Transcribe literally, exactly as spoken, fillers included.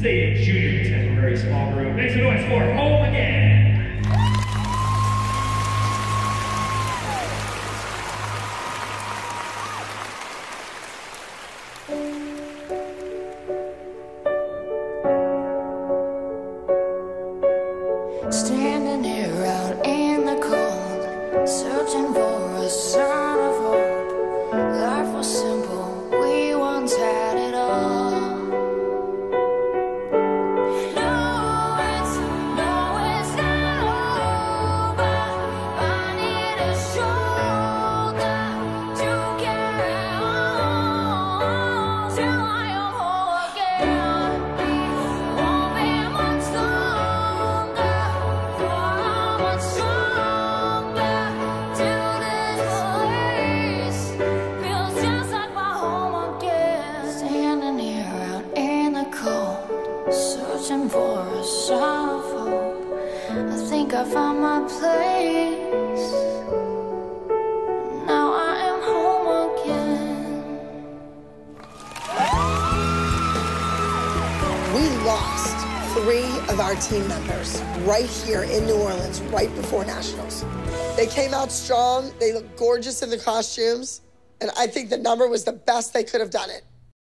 State Junior Contemporary Small Group. Make some noise for Home Again. Standing here out in the cold, searching for a sign of hope. Life was simple, we once had it all. No, it's, no, it's not over. I need a shoulder to carry on till I am whole again. Won't be much longer, for much stronger till this place feels just like my home again. Standing here out in the cold, searching for a sign of hope. I think I found my place. Now I am home again. We lost three of our team members right here in New Orleans, right before Nationals. They came out strong, they looked gorgeous in the costumes, and I think the number was the best they could have done it.